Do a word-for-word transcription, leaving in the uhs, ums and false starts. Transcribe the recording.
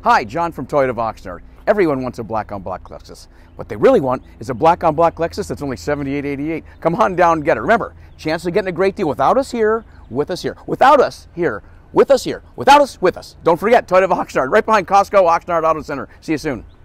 Hi, John from Toyota of Oxnard. Everyone wants a black on black Lexus. What they really want is a black on black Lexus that's only seventy-eight eighty-eight. Come on down and get it. Remember, chance of getting a great deal without us here, with us here. Without us here, with us here. Without us, with us. Don't forget, Toyota of Oxnard, right behind Costco, Oxnard Auto Center. See you soon.